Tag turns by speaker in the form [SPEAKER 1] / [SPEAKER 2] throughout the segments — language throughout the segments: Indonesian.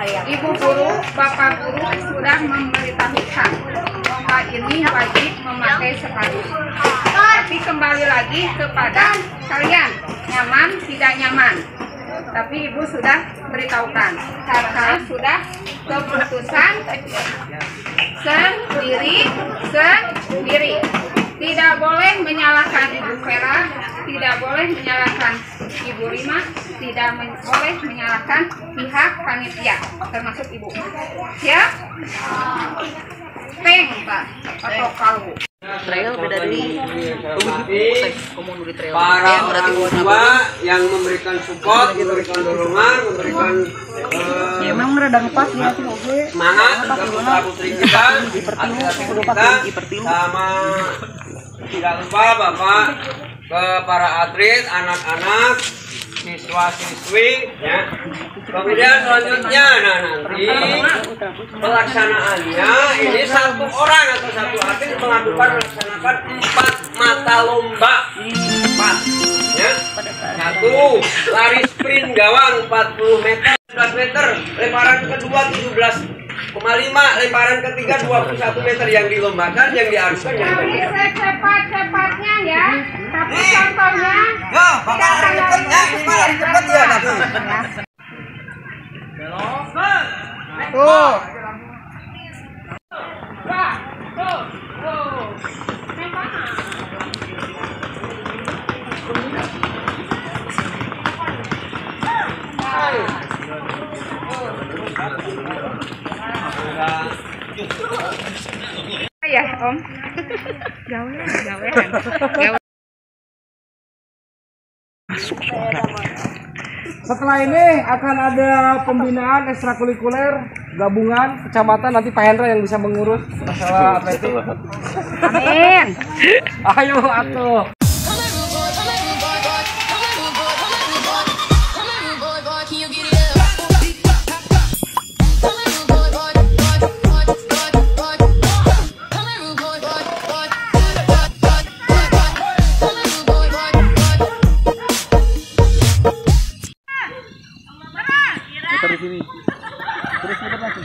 [SPEAKER 1] Ibu guru, Bapak guru sudah memberitahukan bahwa ini wajib memakai sepatu. Tapi kembali lagi kepada kalian, nyaman tidak nyaman. Tapi Ibu sudah beritahukan karena sudah keputusan sendiri. Tidak boleh menyalahkan Ibu Vera, tidak boleh menyalahkan Ibu Rima, tidak boleh menyalahkan pihak panitia, termasuk Ibu. Ya? Peng, Pak, atau kalbu.
[SPEAKER 2] Trail beda dari
[SPEAKER 3] para orang tua yang memberikan support, memberikan dorongan, memberikan
[SPEAKER 2] memang rada ngepas ya
[SPEAKER 3] semangat ke putra putri kita, atlet kita, sama tidak lupa Bapak ke para atlet, anak-anak, siswa-siswi, ya. Kemudian selanjutnya, nah nanti pelaksanaannya ini satu orang atau satu atlet melaksanakan 4 mata lomba, 4, ya. 1 lari sprint gawang 40 meter, 11 meter, lemparan kedua 17,5, lemparan ketiga 21 meter yang dilombakan, yang diharuskan yang
[SPEAKER 1] Cepat-cepatnya ya, tapi contohnya tuh. Ya Om, jauh.
[SPEAKER 4] Setelah ini akan ada pembinaan ekstrakurikuler gabungan kecamatan, nanti Pak Hendra yang bisa mengurus masalah atletik.
[SPEAKER 1] Amin.
[SPEAKER 4] Ayo atuh. Di sini. Terus muter lagi.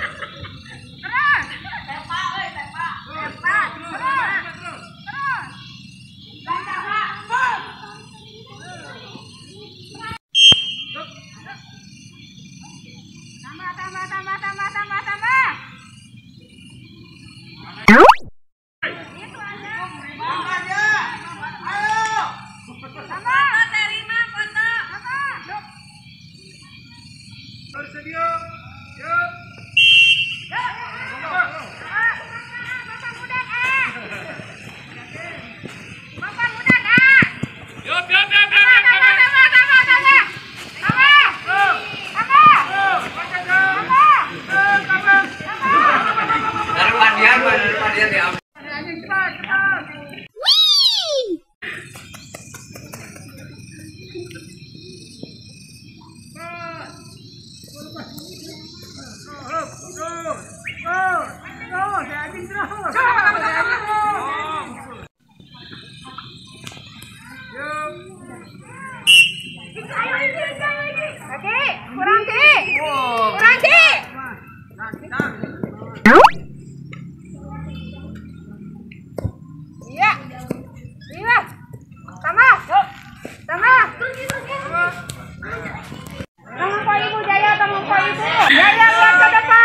[SPEAKER 1] Jaya lihat ke depan.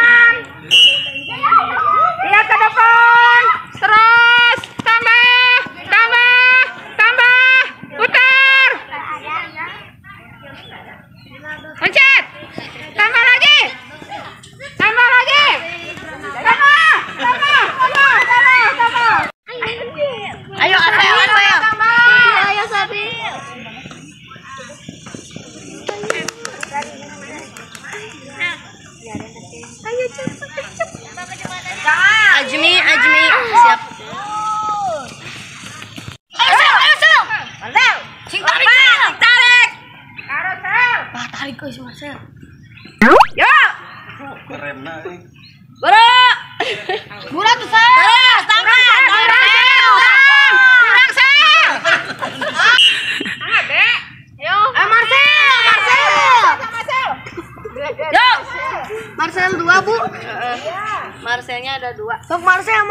[SPEAKER 5] Marcel 2, Bu. Marcelnya ada 2. Sok Marcel.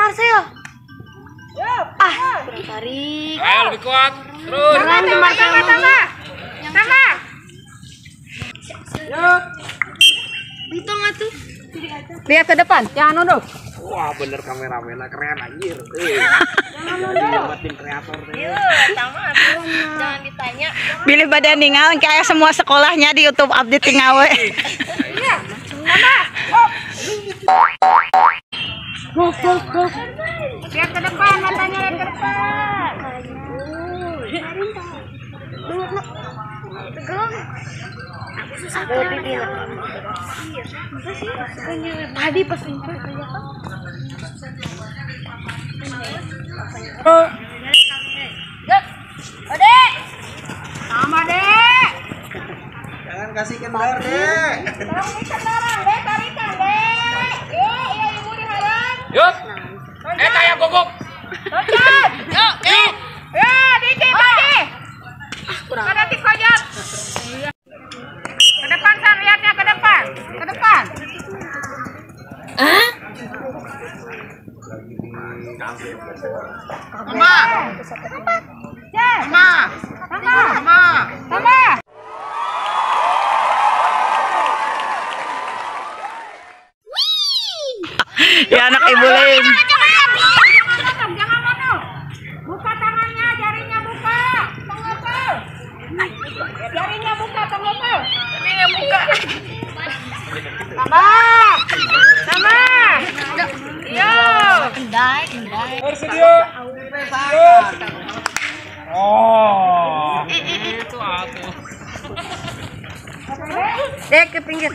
[SPEAKER 5] Tarik.
[SPEAKER 3] Ayo lebih kuat. Terus.
[SPEAKER 1] Tambah.
[SPEAKER 5] Hitung atuh.
[SPEAKER 1] Lihat ke depan, jangan nunduk.
[SPEAKER 3] Wah, bener kameramennya keren anjir. Tim kreator teh.
[SPEAKER 5] Jangan ditanya.
[SPEAKER 2] Bilih badan ningal kayak semua sekolahnya di YouTube update tingawe.
[SPEAKER 1] Iya. Tambah. Go. Lihat ke depan, matanya lihat ke depan.
[SPEAKER 5] Tadi pas
[SPEAKER 1] Ode. Sama, Dek.
[SPEAKER 3] Jangan kasih kendor, Dek.
[SPEAKER 1] Tolong ini kendaraan, Dek, tarikan, Dek. Iya, Ibu diharap.
[SPEAKER 3] Yuk. Kayak gogok.
[SPEAKER 1] Loncat. Yuk. Ya, dikit lagi. Ada tikojot. Ke depan, San, lihatnya ke depan. Ke depan. Sama.
[SPEAKER 2] Ya anak ibu lain.
[SPEAKER 1] Jangan ngomong. Buka tangannya, jarinya buka. Tengok. Jarinya buka, tengok. Jarinya buka. Sama. Yo.
[SPEAKER 4] Bersedia. Oh.
[SPEAKER 3] Itu aku.
[SPEAKER 1] Dek ke pinggir.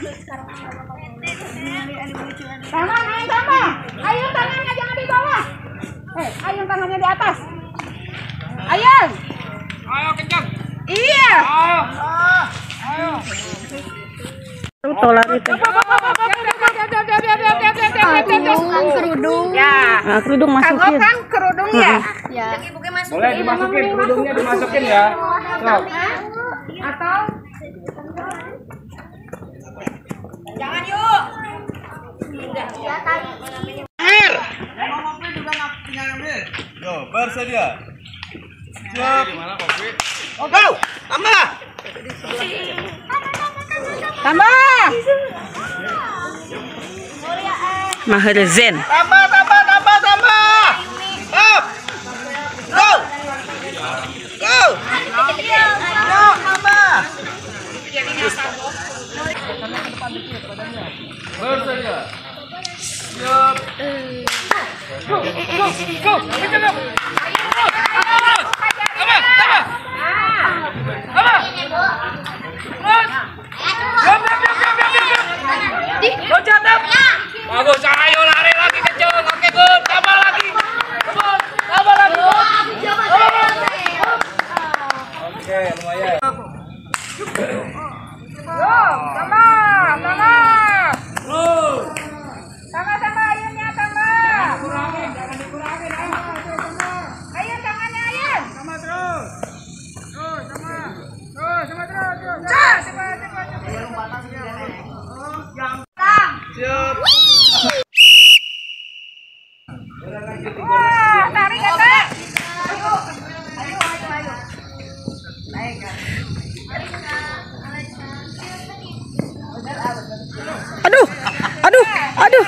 [SPEAKER 1] Tangan, ayun tangannya jangan di bawah. Ayun tangannya di atas. Ayun.
[SPEAKER 3] Ayo kencang.
[SPEAKER 1] Iya.
[SPEAKER 3] Ayo.
[SPEAKER 2] Tolar itu.
[SPEAKER 5] kerudung.
[SPEAKER 1] Ya.
[SPEAKER 2] Nah, kerudung
[SPEAKER 1] Kagok
[SPEAKER 2] masukin.
[SPEAKER 1] kan kerudung ya?
[SPEAKER 5] Ya.
[SPEAKER 4] Boleh dimasukin, kerudungnya dimasukin ya. Sok.
[SPEAKER 1] Atau jangan yuk.
[SPEAKER 3] Yo, bersedia. Siap. Gimana kopi? Oh, go. Tambah.
[SPEAKER 2] Mahir Zen.
[SPEAKER 3] Tambah. Up. Go. Go. Yo, tambah. Bersedia. Siap. Go. Bagus, ayo lari lagi kenceng. Oke, good. Tambah lagi. Tambah lagi.
[SPEAKER 4] Oke, lumayan.
[SPEAKER 1] Sama ayunnya sama. Jangan dikurangin. Ayun tangannya ayun. Sama terus. Sama terus.
[SPEAKER 3] Siap.
[SPEAKER 1] Wah, tarik kakak.
[SPEAKER 2] Aduh.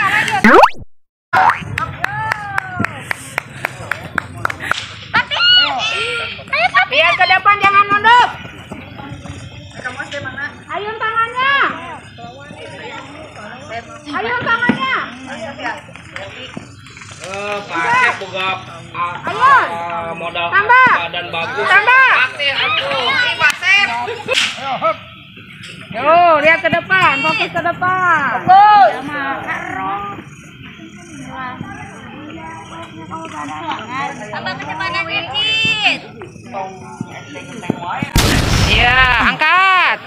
[SPEAKER 1] Lihat ke depan, jangan nunduk. Ayun tangannya.
[SPEAKER 3] Pakai boga modal
[SPEAKER 1] Tambah.
[SPEAKER 3] badan bagus.
[SPEAKER 1] Tambah.
[SPEAKER 3] Pakai atuh.
[SPEAKER 1] Yo, lihat ke depan, fokus ke depan. Fokus.
[SPEAKER 5] Tambah kecepatan dikit.
[SPEAKER 1] Iya, angkat.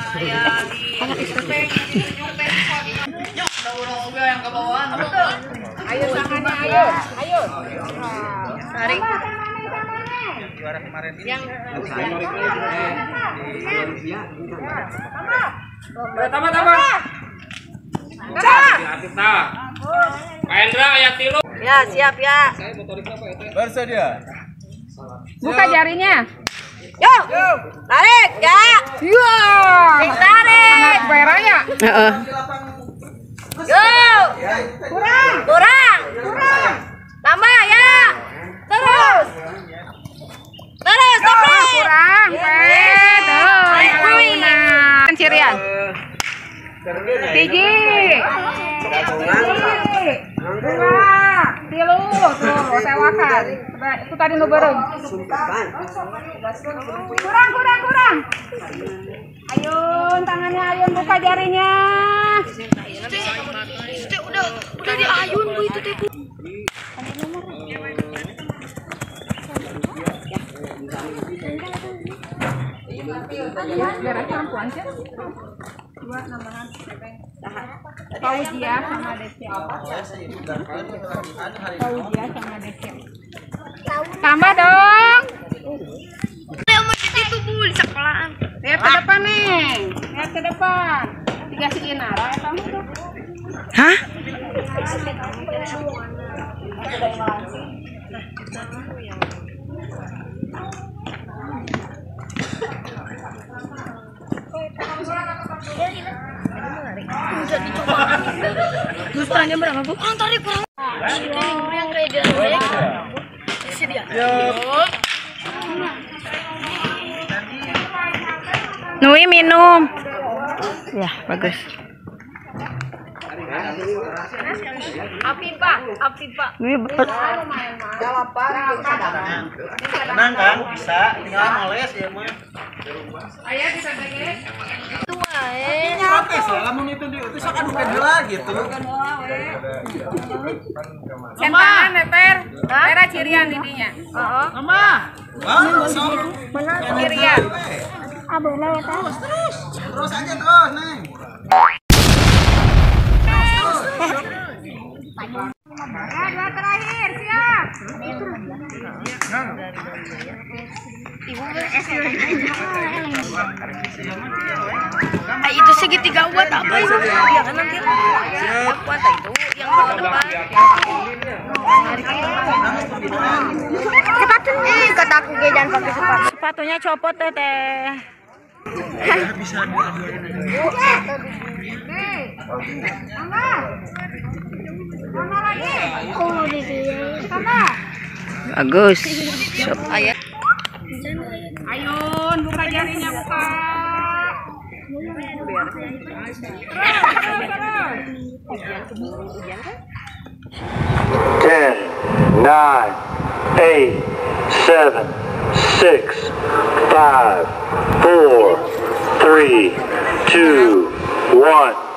[SPEAKER 1] Ayo tangannya, ayo.
[SPEAKER 5] Tarik.
[SPEAKER 3] Juara kemarin ini.
[SPEAKER 4] Tambah.
[SPEAKER 3] Hati-hati tak. Pak Hendra ayat tilu.
[SPEAKER 5] Ya, siap ya.
[SPEAKER 6] Bersedia.
[SPEAKER 1] Buka jarinya.
[SPEAKER 5] Yuk. Tarik ya.
[SPEAKER 1] Iya.
[SPEAKER 5] Tarik.
[SPEAKER 1] Anak beraya.
[SPEAKER 2] Heeh.
[SPEAKER 5] Yuk.
[SPEAKER 1] Kurang.
[SPEAKER 5] Kurang. Tambah ya. Terus. Terus.
[SPEAKER 1] Kurang. Cirian. Tiji. Dua. Tilu. Tuh, sewakan. Itu tadi nu bareng. Kurang. Ayun, tangannya Ayun, buka jarinya.
[SPEAKER 5] Udah di ayun Bu itu teh Bu.
[SPEAKER 1] Biar perempuan sih. Dua nambahan. Fauzia sama Desya. Fauzia sama Desya. Tambah dong.
[SPEAKER 5] Itu Bu di sekolahan.
[SPEAKER 1] Lihat ke depan nih. Lihat ke depan. Dikasih Inara atau enggak?
[SPEAKER 2] Hah?
[SPEAKER 5] Terus perannya berapa Bu? Kurang tarik kurang. Yang kayak dia. Sedia.
[SPEAKER 2] Nui minum. Ya, bagus.
[SPEAKER 5] Api Pak.
[SPEAKER 2] Nui
[SPEAKER 6] Tenang kan, bisa. Tinggal moles ya mah.
[SPEAKER 1] Ayah bisa bagi.
[SPEAKER 5] Tua
[SPEAKER 6] Protes lah, lamun itu sok adu kedua gitu.
[SPEAKER 1] Sentangan Neper. Pera cirian didinya.
[SPEAKER 6] Mama. Sok.
[SPEAKER 1] Cirian.
[SPEAKER 6] Terus aja terus, Neng.
[SPEAKER 1] Dua terakhir, siap.
[SPEAKER 5] itu segitiga buat apa itu? Ya kan nanti buat itu yang ke depan. Sepatu kata aku jangan pakai sepatu.
[SPEAKER 2] sepatunya copot teh.
[SPEAKER 6] Bisa
[SPEAKER 2] Bagus.
[SPEAKER 1] Ayun, buka jarinya, buka.
[SPEAKER 7] 10, 9, 8, 7, 6, 5, 4, 3, 2, 1.